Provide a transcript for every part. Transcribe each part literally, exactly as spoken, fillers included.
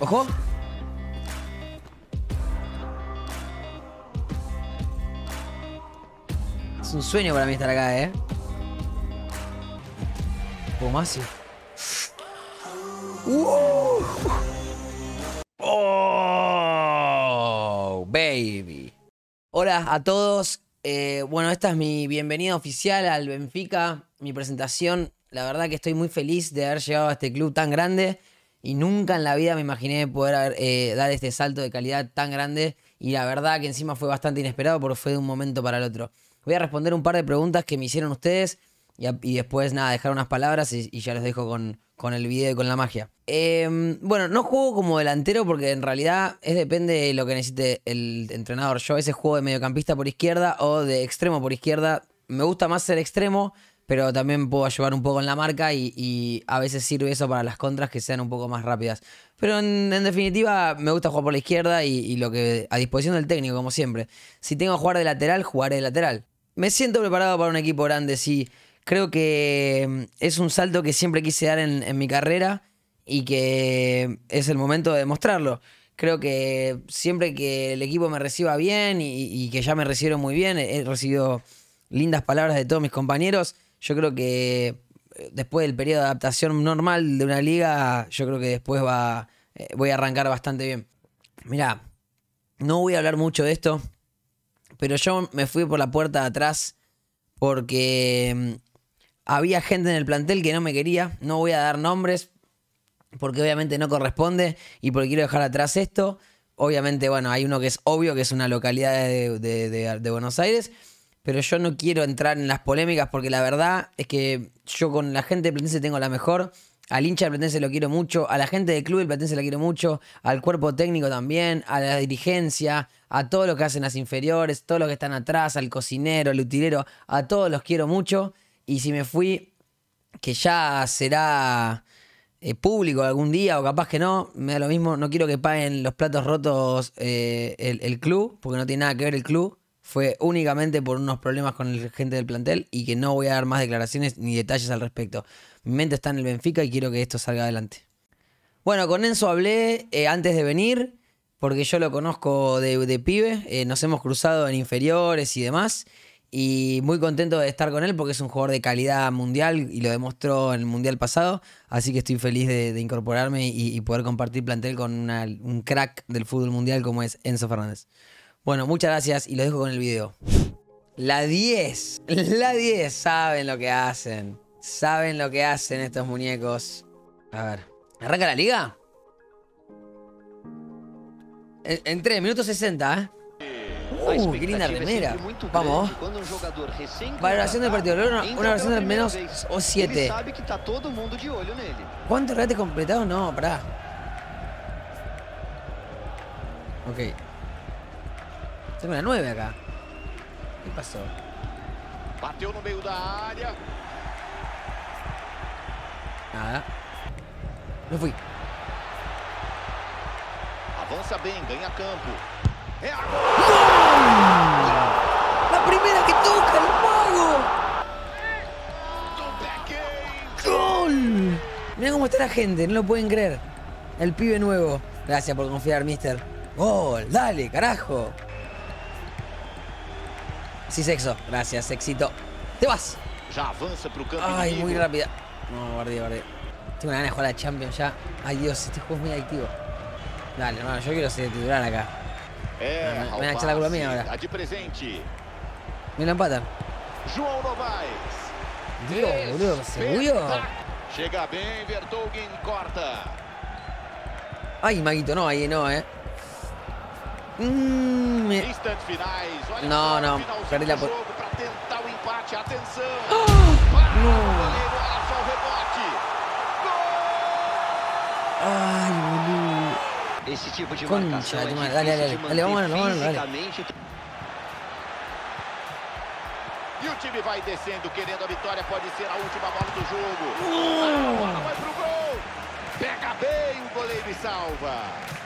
Ojo. Es un sueño para mí estar acá, ¿eh? Un poco más, sí. Uh. Oh, baby. Hola a todos. Eh, bueno, esta es mi bienvenida oficial al Benfica, mi presentación. La verdad que estoy muy feliz de haber llegado a este club tan grande y nunca en la vida me imaginé poder haber, eh, dar este salto de calidad tan grande, y la verdad que encima fue bastante inesperado porque fue de un momento para el otro. Voy a responder un par de preguntas que me hicieron ustedes y, a, y después nada, dejar unas palabras y, y ya los dejo con, con el video y con la magia. Eh, bueno, no juego como delantero porque en realidad es depende de lo que necesite el entrenador. Yo a veces juego de mediocampista por izquierda o de extremo por izquierda. Me gusta más ser extremo, pero también puedo ayudar un poco en la marca y, y a veces sirve eso para las contras que sean un poco más rápidas. Pero en, en definitiva me gusta jugar por la izquierda y, y lo que a disposición del técnico, como siempre. Si tengo que jugar de lateral, jugaré de lateral. Me siento preparado para un equipo grande, sí. Creo que es un salto que siempre quise dar en, en mi carrera y que es el momento de demostrarlo. Creo que siempre que el equipo me reciba bien y, y que ya me recibieron muy bien, he recibido lindas palabras de todos mis compañeros. Yo creo que después del periodo de adaptación normal de una liga, yo creo que después va, eh, voy a arrancar bastante bien. Mirá, no voy a hablar mucho de esto, pero yo me fui por la puerta de atrás porque había gente en el plantel que no me quería. No voy a dar nombres porque obviamente no corresponde y porque quiero dejar atrás esto. Obviamente, bueno, hay uno que es obvio, que es una localidad de, de, de, de Buenos Aires, pero yo no quiero entrar en las polémicas porque la verdad es que yo con la gente de Platense tengo la mejor. Al hincha de Platense lo quiero mucho, a la gente del club del Platense la quiero mucho, al cuerpo técnico también, a la dirigencia, a todos los que hacen las inferiores, todos los que están atrás, al cocinero, al utilero, a todos los quiero mucho. Y si me fui, que ya será eh, público algún día o capaz que no, me da lo mismo, no quiero que paguen los platos rotos eh, el, el club, porque no tiene nada que ver el club. Fue únicamente por unos problemas con la gente del plantel y que no voy a dar más declaraciones ni detalles al respecto. Mi mente está en el Benfica y quiero que esto salga adelante. Bueno, con Enzo hablé eh, antes de venir, porque yo lo conozco de, de pibe. Eh, nos hemos cruzado en inferiores y demás. Y muy contento de estar con él porque es un jugador de calidad mundial y lo demostró en el mundial pasado. Así que estoy feliz de, de incorporarme y, y poder compartir plantel con una, un crack del fútbol mundial como es Enzo Fernández. Bueno, muchas gracias y los dejo con el video. La diez. La diez. Saben lo que hacen. Saben lo que hacen estos muñecos. A ver. ¿Arranca la liga? Entré, minuto sesenta, ¿eh? Uh, qué linda remera. Vamos. Valoración del partido. Una, una versión del menos o siete. ¿Cuántos regates completados? No, pará. Ok. Tengo una nueve acá. ¿Qué pasó? Bateu no meio da área. Nada. No fui. Avanza bem, ganha campo. É a... ¡Gol! La primera que toca el mago. ¡Gol! Mirá cómo está la gente, no lo pueden creer. El pibe nuevo. Gracias por confiar, mister. ¡Gol! ¡Dale, carajo! Sí, sexo. Gracias, sexito. ¡Te vas! Ay, muy rápida. No, guardé, guardé. Tengo ganas de jugar a la Champions ya. Ay, Dios, este juego es muy adictivo. Dale, hermano, yo quiero ser titular acá. É, me van a echar la culpa mía ahora. Me lo empatan. Dios, boludo, ¿seguro? Chega bem, Vertonghen corta. Ay, maguito, no, ahí no, eh. Mm, me... No, no, perdí la... ¡Oh! No. Ay, boludo. Esse tipo de Concha, marcação é dale, difícil dale, dale, de dale, vamos, manter vamos, dale. fisicamente. E o time vai descendo, querendo a vitória, pode ser a última bola do jogo. A bola vai pro gol. Pega bem o goleiro e salva.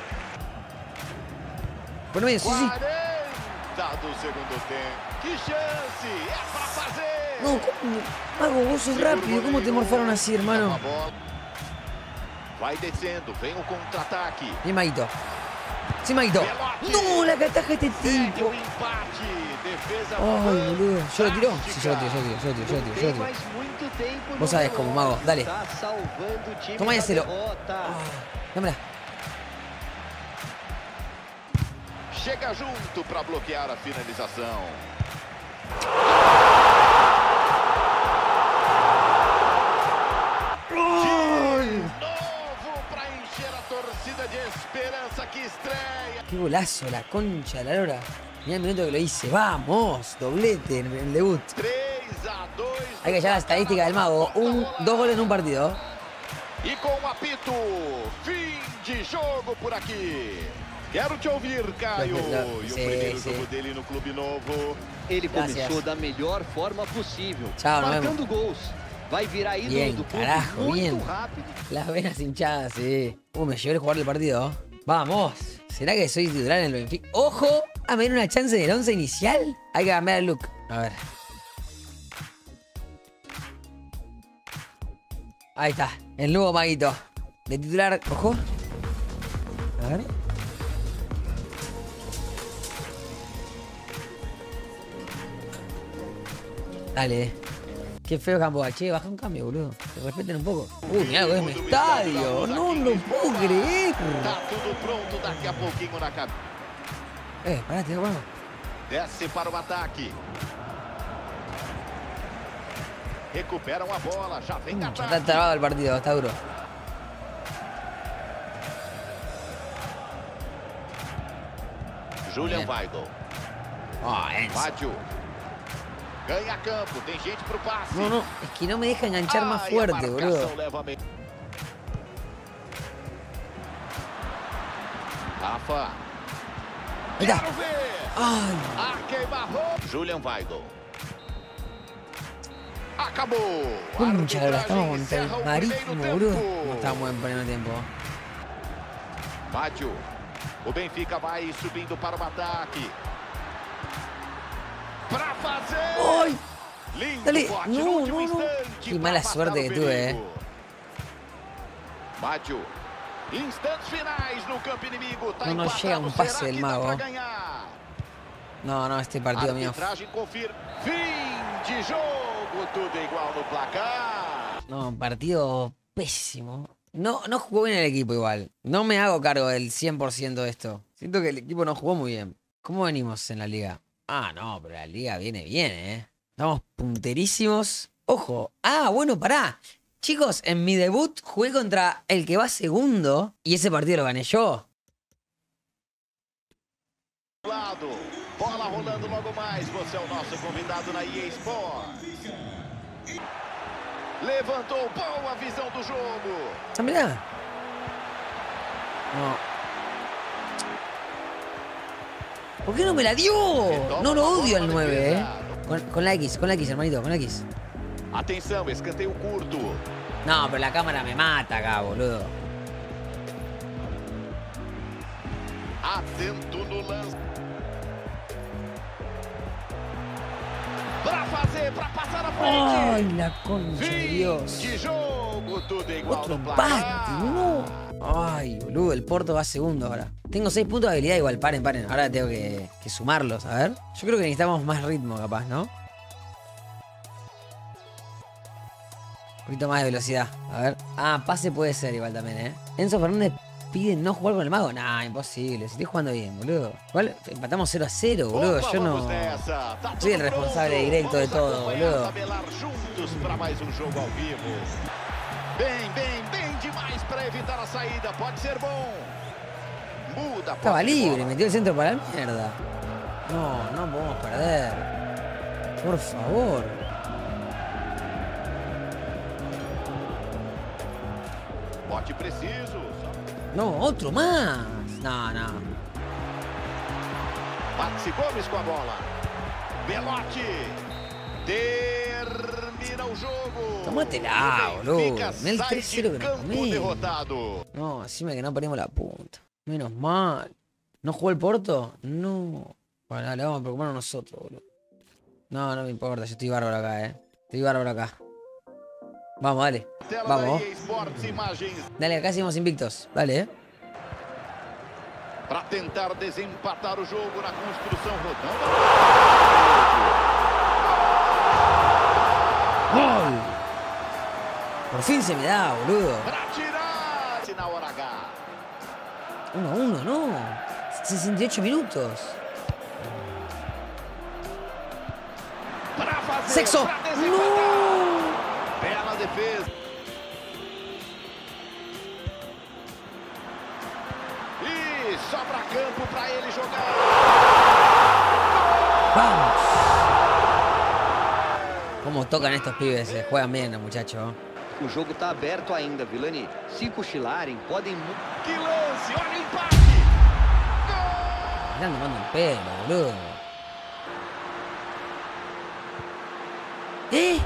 Bueno, bien, sí, sí. quarenta do segundo tempo. Que chance! É pra fazer! No, ¿cómo? Mago, vos sos rápido. ¿Cómo te morfaron así, hermano? Vai descendo, vem o contra-ataque. Bien, Maguito. Sí, Maguito. No, la que ataja este Segue tipo. o empate. Defesa Ay, boludo. ¿Yo lo tiro? Sí, yo lo tiro, fantástica. yo lo tiro, yo lo tiro, yo lo tiro, yo Tem lo tiro. mais muito tempo no Vos sabés cómo, mago. Dale. Tá salvando o time Toma y da hacelo. derrota. Dámela. Chega junto para bloquear a finalização. Novo para encher a torcida de esperança que estreia. Qué golazo, la concha de la lora. Mirá el minuto que lo hice. Vamos, doblete en el debut. três a dois. Hay que hallar la estadística del mago. Un, dos goles en un partido. E com o apito, fim de jogo por aqui. Quero te ouvir, Caio. E o Sim, primeiro sim. jogo dele no Clube Novo. Ele Gracias. começou da melhor forma possível, Tchau, nos marcando gols. Vai virar ídolo Bien, do clube carajo, muito bien. rápido. Las venas hinchadas, sí. Uh, me llevé el jugador del partido. Vamos. ¿Será que soy titular en el Benfica? ¡Ojo! ¿A ver una chance del once inicial? Hay que cambiar el look. A ver. Ahí está. El nuevo maguito. De titular. Ojo. A ver. Dale. Qué feo Gamboa. Che, baja un cambio, boludo. Que respeten un poco. Uy, mirá lo que es mi estadio. No lo puedo creer. Tá tudo pronto daqui a pouquinho na cabeça. Eh, parate, hermano. Desce para o ataque. Recuperam a bola, já vem Ya ataque. está trabado el partido, está duro. Julian Bien. Weigl. Ah, Enzo. Fádio. Ganha campo, tem gente pro passe. No, no, es que no me deja enganchar más Ai, a fuerte, marcação boludo. leva a me... Rafa. Ahí está. Quero ver. Ay, A queima-roupa. Julian Weigl. Acabou. concha, Arbitragem la estamos contra encerra el o marítimo, primeiro boludo. tempo. No estamos en primer tiempo. Fádio. O Benfica vai subindo para o ataque. Pra fazer. ¡Ay! Lindo Dale. bote No, no último no, no. instante Qué pra mala afastar suerte o que tuve, perigo. eh. Fádio. Instantes finais no campo inimigo. Tá No, no empatado. llega un Será pase del que dá mago. pra ganhar? No, no, este partido mío. Arbitragem confirma. Fim de jogo. Tudo igual no placar. No, partido pésimo. No, no jugó bien el equipo igual. No me hago cargo del cien por ciento de esto. Siento que el equipo no jugó muy bien. ¿Cómo venimos en la liga? Ah, no, pero la liga viene bien, ¿eh? Estamos punterísimos. Ojo. Ah, bueno, pará. Chicos, en mi debut jugué contra el que va segundo y ese partido lo gané yo. Lado. Bola rolando logo mais. Você é o nosso convidado na E A Sports. Levantou boa visão do jogo. Ah, mirá. No. ¿Por qué no me la dio? No lo odio al nueve, ¿eh? Con, con la X, con la X, hermanito, con la X. Atenção, escanteio curto. No, pero la cámara me mata acá, boludo. Atento no lance. Pra fazer, pra passar à frente. Ay, la concha de Fim Dios. de jogo, tudo igual Otro no empate, placar. no. Ay, boludo, el Porto va segundo ahora. Tengo seis puntos de habilidad igual, paren, paren. Ahora tengo que, que sumarlos, a ver. Yo creo que necesitamos más ritmo, capaz, ¿no? Un poquito más de velocidad, a ver. Ah, pase puede ser igual también, ¿eh? Enzo Fernández pide no jugar con el mago. Nah, imposible, si estoy jugando bien, boludo. Igual empatamos cero a cero, boludo. Opa, Yo no... vamos nessa. Tá soy el tudo responsable pronto. directo de Vamos todo, acompanhar, boludo. tabelar juntos para mais um jogo ao vivo. Bem, bem, bem demais para evitar a saída. Pode ser bom. Muda a Estaba posse de libre, bola. metió el centro para la mierda. No, no podemos perder. Por favor. Bote preciso. No, otro más. No, no. Maxi Gomes com a bola. Belotti. Termina o jogo. Tómatela, O boludo. Benfica Mirá el sai tres cero de que nos campo comimos. derrotado. No, encima que no perdimos la punta. Menos mal. ¿No jugó el Porto? No. Bueno, dale, vamos a preocuparnos nosotros, boludo. No, no me importa. Yo estoy bárbaro acá, eh. Estoy bárbaro acá. Vamos, dale. Tela Vamos. da E A Sports Imagens. Dale, acá seguimos invictos. Dale, eh. Para tentar desempatar o jogo na construção rodando. ¡Gol! Por fin se me da, boludo. Para tirar na hora H. uno a uno, no. sesenta y ocho minutos. Para fazer. Sexo. Pra desempatar. No. Bela defesa. E sobra campo para ele jogar. Vamos. Cómo tocan estos pibes, eh. Juegan bien los muchachos. O jogo tá aberto ainda, Vilani. Se cochilarem, podem... Que lance, olha o empate. Están tomando el pelo, boludo. ¿Eh?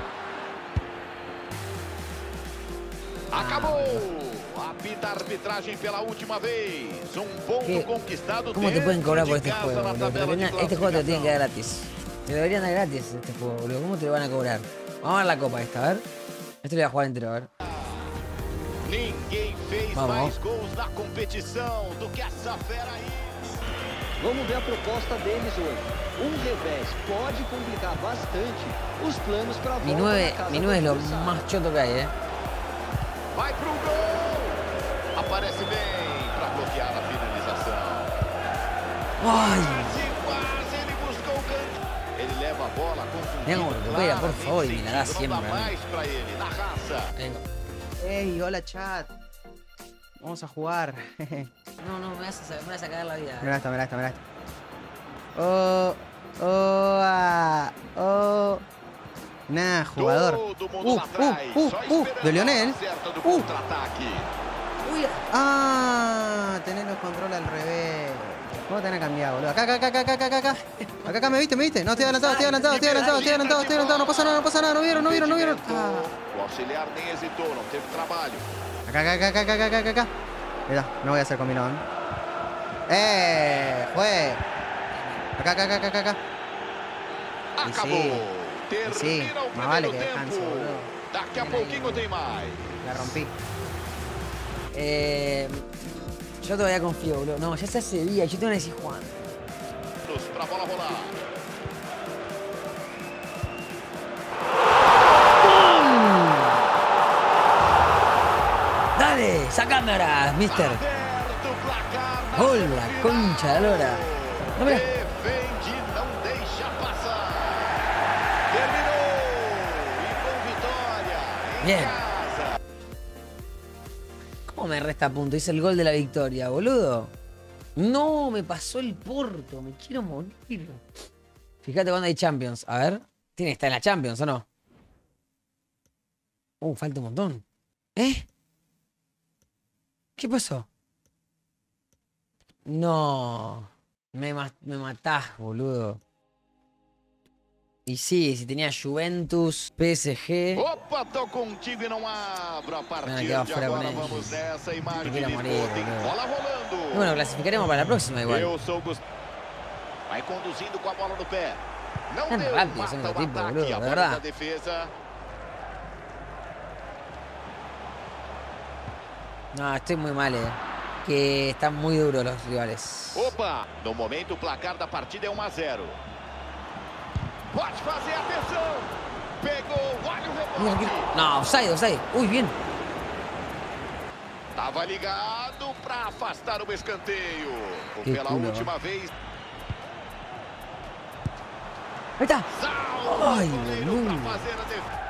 Acabou! Apita a arbitragem pela última vez. Um ponto ¿Qué? conquistado. ¿Cómo te pueden cobrar por dentro de este casa juego, na boludo? Te tabela de deberían- Este juego te lo tienen que dar classificação. gratis. Te deberían dar gratis este juego, boludo. ¿Cómo te lo van a cobrar? Vamos a ver la copa esta, a ver. Esto lo voy a jugar entero, a ver. Ninguém fez Vamos. mais gols na competição do que essa fera aí. Vamos ver a proposta deles hoje. Um revés pode complicar bastante os planos para a Mi volta nueve, na casa mi do nueve es lo adversário. más choto que hay, eh. Vai pro gol! Aparece bem para bloquear a finalização. ¡Ay! Quase, quase ele buscou o gancho. Ele leva a bola confundindo. Mira cómo recupera, por favor, y me la da claramente, siempre não a dá mí. mais para ele, na raça. Vengo. Ey, hola chat. Vamos a jugar. No, no, me vas a, me vas a cagar la vida. Mirá esto, mirá esto, mirá esto. Oh, oh, ah, oh. Nah, jugador. Todo mundo Uh, lá atrás, uh, uh, só uh, esperando de Lionel. a hora certa do Uh. contra-ataque. Uy, Ah, tener los controles al revés. ¿Cómo te van a cambiar, boludo? Acá, acá, acá, acá, acá, acá, acá. Acá, acá, ¿me viste? ¿Me viste? No, estoy adelantado, estoy adelantado, estoy adelantado, estoy adelantado, estoy adelantado. No pasa nada, no pasa nada. No vieron, no vieron, no vieron. Ah. O auxiliar nem hesitou, não teve trabalho. Acá, acá, acá, acá, acá, acá, acá, acá. Mira, no voy a hacer combinón. ¡Eh! ¡Fue! Acá, acá, acá, acá, acá. Y Acabou. sí, Termina y sí, o más vale primeiro que descanse, tempo. boludo. Daqui a Bien ahí, pouquinho boludo. tem mais. La rompí. Eh, yo todavía confío, boludo. No, ya se hace día. Yo te voy a decir Juan. Pra bola rolar. Dale, sacámara, mister. Aberto o placar na Gol, reta la final. concha de la lora. No me la- Defende, não deixa passar. Terminou. E com vitória. Em Bien. casa. ¿Cómo me resta punto? Hice el gol de la victoria, boludo. No, me pasó el Porto. Me quiero morir. Fíjate cuando hay Champions. A ver. Tiene que estar en la Champions, ¿o no? Uh, falta un montón. ¿Eh? ¿Qué pasó? No. Me, ma- me matás, boludo. Y sí, si tenía Juventus, P S G. Opa, tô contigo e não abro a partir Ah, de quedó fuera agora. con ellos. Vamos nessa imagem Me de quiero Lisboa. morir, Tem boludo. bola rolando. Y bueno, clasificaremos para la próxima igual. Eu sou o Gustavo. Vai conduzindo com a bola no pé. Não Tan deu, rápido mata son o los tipos, ataque. boludo, A de bola verdad. da defesa. No, estoy muy mal, eh. Que están muy duros los rivales. Opa, no momento o placar da partida é um a zero. Pode fazer, atenção. Pegou, olha o Mira, rebote. que- No, offside, offside. Uy, bien. Tava ligado para afastar o escanteio. Que Pela culo, última vez. Ahí está. Salvo Ai, o goleiro boludo. para fazer a defesa.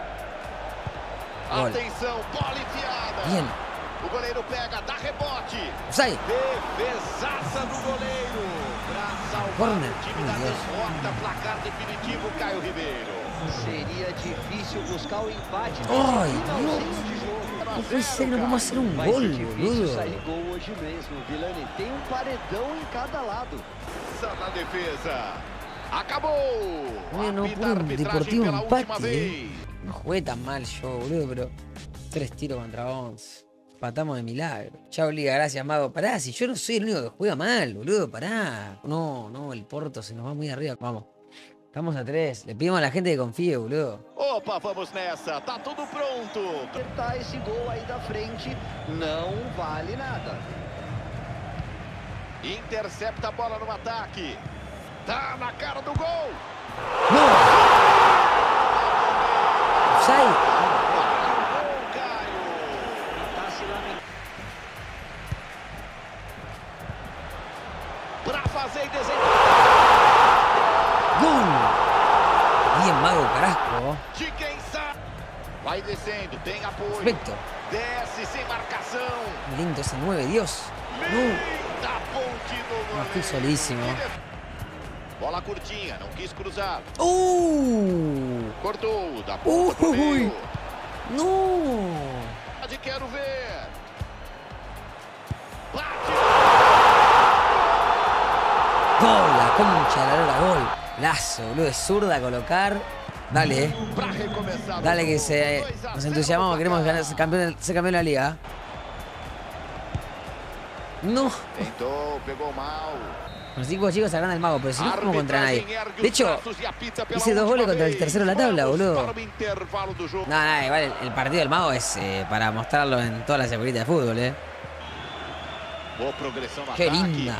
Gol. Atenção, bola enfiada. Bien. O goleiro pega, dá rebote. Offside. Defesaça do goleiro. Pra salvar Corner. o time Meu da Deus. derrota. Placar definitivo, Caio Ribeiro. Seria difícil buscar o empate. Ai, nesse finalzinho Deus. de jogo. No puede ser, no podemos hacer un Vai gol, ser difícil boludo. sair gol hoje mesmo, Vilani. Tem um paredão em cada lado. Essa na defesa. Acabou. Bueno, no Apita pudo a un arbitragem Deportivo pela última empate, vez. eh. No jugué tan mal yo, boludo, pero tres tiros contra once. Patamos de milagro. Chao, Liga, gracias, Mago. Pará, si yo no soy el único que juega mal, boludo, pará. No, no, el Porto se nos va muy arriba. Vamos. Estamos a tres. Le pedimos a la gente que confíe, boludo. Opa, vamos nessa. Tá tudo pronto. Acertar esse gol aí da frente não vale nada. Intercepta a bola no ataque. Tá na cara do gol. ¡No! ¡Offside! Gol, Caio. Tá se lamentando. Pra fazer e desenvolver. ¡Gol! Bien, Mago Carrasco. De quem sabe. Vai descendo, tem apoio. Perfecto. Desce sem marcação. Lindo ese nueve, Dios. No. Linda ponte do No, goleiro. estoy solísimo. Bola curtinha, não quis cruzar. ¡Uh! Cortou, da ponta pro Ui. meio. ¡No! De quero ver. Bate. ¡Gol! La concha de la lora, gol. Lazo, boludo, de zurda a colocar. Dale, eh. Pra recomeçar. Dale que se, nos entusiasmamos, queremos ganar, ser campeón, ser campeón de la liga. No. Tentou, pegou mal. Los cinco chicos sacan al Mago, pero si no jugamos contra nadie. De hecho, hice dos goles contra el tercero de la tabla, boludo. No, nada, igual el, el partido del Mago es eh, para mostrarlo en todas las escuelitas de fútbol, eh. Boa progressão no Qué ataque. linda.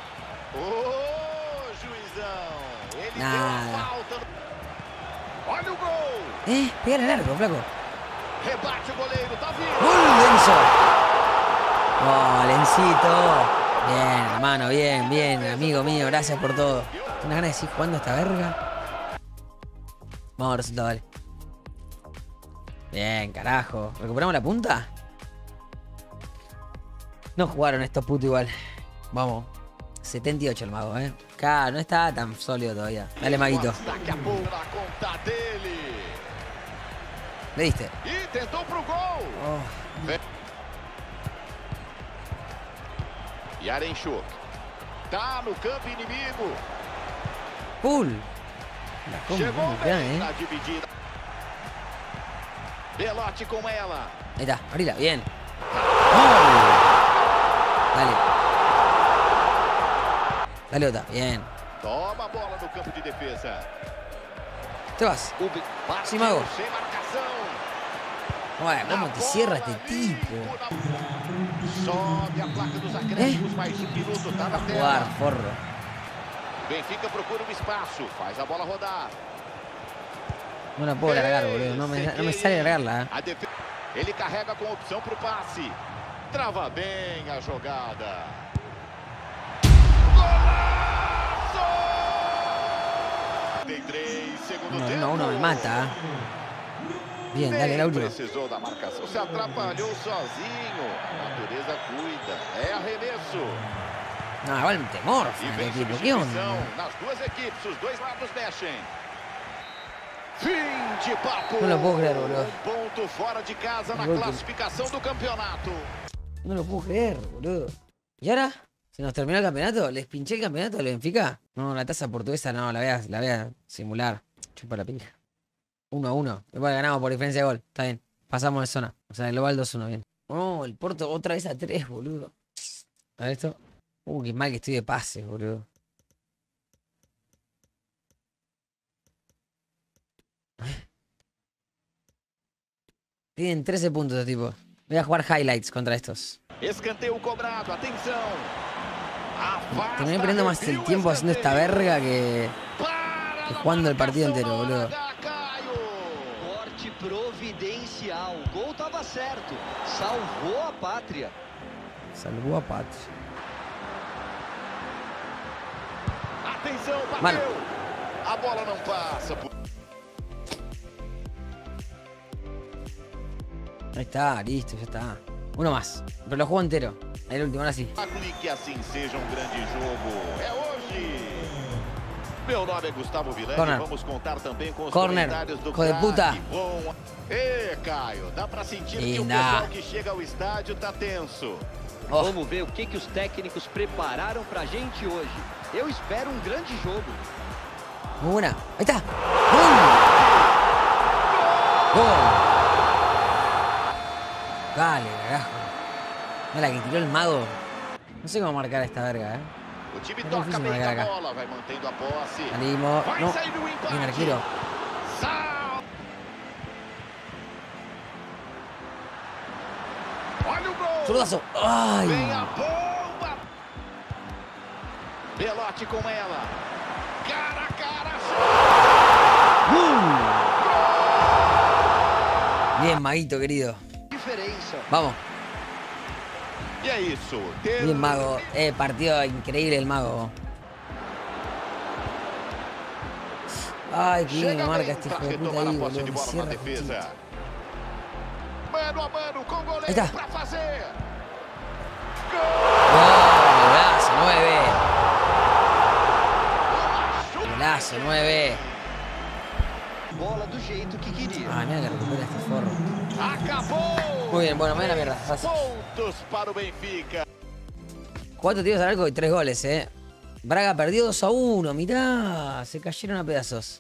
Ô, juizão. Ele Nada. deu a falta. Olha o gol. Eh, pégale al arco, flaco. Rebate o goleiro, tá vindo. ¡Gol, Lenzo! ¡Oh, Lencito! Bien, hermano, bien, bien, amigo mío, gracias por todo. ¿Tienes ganas de seguir jugando esta verga? Vamos a ver resultado, dale. Bien, carajo. ¿Recuperamos la punta? No jugaron estos putos igual. Vamos. setenta y ocho el Mago, eh. Claro, no está tan sólido todavía. Dale, Maguito. Daqui a pouco na conta dele. ¿Le diste? E tentou pro gol. Oh. Yarenchuk. Tá no campo inimigo. ¡Pull! La compra, Chegou muy bem bien, eh. na dividida. Belotti com ela. Ahí está, abrila, bien. ¡Gol! Dale. Dale otra, bien. Toma a bola no campo de defesa. Te vas. O Be- Sí, Mago. Bateu sem marcação. Bueno, ¿cómo Na te bola, cierra este limpo tipo? na- Sobe a placa dos acréscimos, mais um minuto, tá na A jugar, tela. forro. Benfica procura um espaço, faz a bola rodar. No la puedo largar, boludo. No me, no me sale largarla, eh. A defe- Ele carrega com opção pro passe. Trava bem a jogada. Golaço! Tem três, segundo Uno, tempo. uno, uno me mata. Bien, dale la Nem última. precisou da marcação, se atrapalhou sozinho. A natureza cuida. É arremesso. No, igual un temor, E este vem tipo. ¿Qué substituição onda? nas duas equipes, os dois lados mexem. Fim de papo. No lo puedo creer, boludo. Um ponto fora de casa na Gol que- classificação do campeonato. No lo puedo creer, boludo. ¿Y ahora? ¿Se nos terminó el campeonato? ¿Les pinché el campeonato del Benfica? No, la tasa portuguesa no, la voy a, la voy a simular. Chupa la pija. uno a uno. Igual ganamos por diferencia de gol. Está bien. Pasamos de zona. O sea, el global dos uno, bien. Oh, el Porto otra vez a tres, boludo. A ver esto. Uh, qué mal que estoy de pases, boludo. Tienen trece puntos de tipo. Voy a jugar highlights contra estos. Escanteio cobrado, atenção. Afasta, Terminé perdiendo más el desvio, tiempo haciendo esta escanteio. verga que, Para que na jugando el partido marcação entero, na hora boludo. H, Caio. Corte providencial. O gol tava certo. Salvou a pátria. Salvó a Patch. Atenção, bateu. Mano. A bola não passa. por- Ahí está, listo, ya está. Uno más. Pero lo juego entero. Ahí el último, ahora sí. Que assim seja um grande jogo. É hoje. Meu nome é Gustavo Villani. Corner. Vamos contar também com os Corner. comentários do Hijo de craque. puta. Bom. Ê, Caio, dá pra sentir que o Linda. pessoal que chega ao estádio tá tenso. Oh, Vamos ver o que, que os técnicos prepararam pra gente hoje. Eu espero um grande jogo. muy buena. Ahí está. ¡Gol! ¡Gol! Dale, carajo. Mira la que tiró el Mago. No sé cómo marcar esta verga, eh. O time É toca difícil bem marcar a acá. bola, vai mantendo a posse. Salimos. Vai No. sair o Bien, empate. arquero. Sal. Olha o gol. Zurdazo. Ay. Vem a bomba. Belotti com ela. Cara a cara. Bien, Maguito, querido. Diferença. Vamos. E é isso. Bien, Mago. Eh, partido increíble el Mago. Ay, qué bien Chega marca bem este pra hijo de puta retomar ahí, a posse boludo. de Me bola na cierra defesa. justito. Mano a mano com o Aí goleiro tá. pra fazer. Golazo, nueve. Golazo, nueve. Bola do jeito que queria. Ah, mira que recupera este forro. Acabou. Muy bien, bueno, me da la mierda. Fácil. Pontos para o Benfica. Cuatro tiros al arco y tres goles, eh. Braga perdió dos a uno, mirá. Se cayeron a pedazos.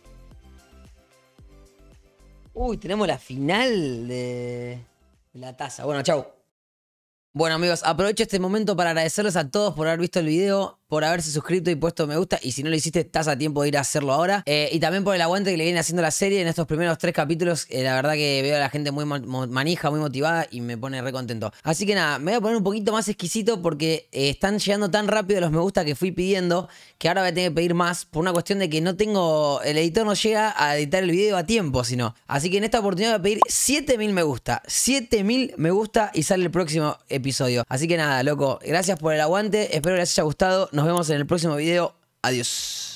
Uy, tenemos la final de la taza. Bueno, chau. Bueno, amigos, aprovecho este momento para agradecerles a todos por haber visto el video, por haberse suscrito y puesto me gusta. Y si no lo hiciste, estás a tiempo de ir a hacerlo ahora. Eh, y también por el aguante que le viene haciendo la serie en estos primeros tres capítulos. Eh, la verdad que veo a la gente muy mo- manija, muy motivada y me pone re contento. Así que nada, me voy a poner un poquito más exquisito porque eh, están llegando tan rápido los me gusta que fui pidiendo que ahora voy a tener que pedir más por una cuestión de que no tengo... El editor no llega a editar el video a tiempo, sino. Así que en esta oportunidad voy a pedir siete mil me gusta. siete mil me gusta y sale el próximo episodio. Así que nada, loco, gracias por el aguante. Espero que les haya gustado. Nos vemos en el próximo video. Adiós.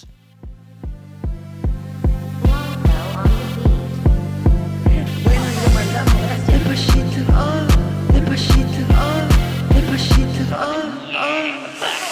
Despacito, oh, despacito, oh, despacito, oh, oh.